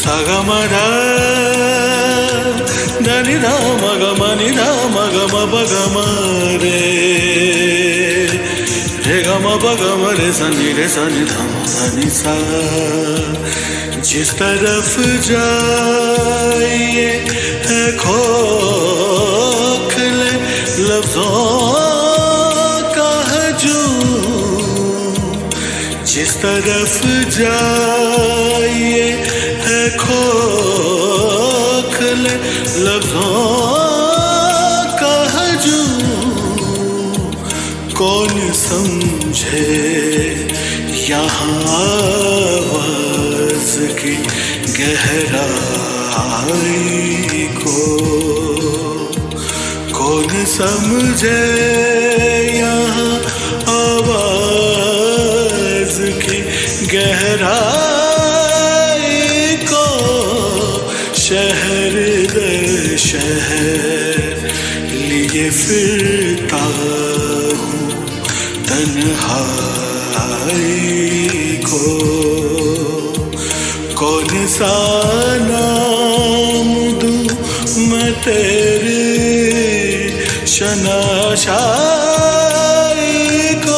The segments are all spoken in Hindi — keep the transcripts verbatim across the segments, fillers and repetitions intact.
Sagamada Dani Rama Gamani Rama Gama Bagamare Re Gama Bagamare Sani Re Sani Dhama Dhani Sa जिस तरफ जाइए है खोखले लफ्ज़ों का हजूम जिस तरफ जाइए है खोखले लफ्ज़ों का हजूम कौन समझे यहाँ आवाज़ की गहराई को कौन समझे यहाँ आवाज़ की गहराई को शहर दर शहर लिए फिरता हूँ तन्हाई को कौन सा नाम दूँ मैं तेरे शनाशाई को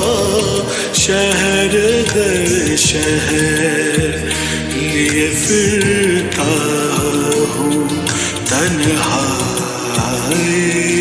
शहर दर शहर लिए फिरता हूँ तन्हाई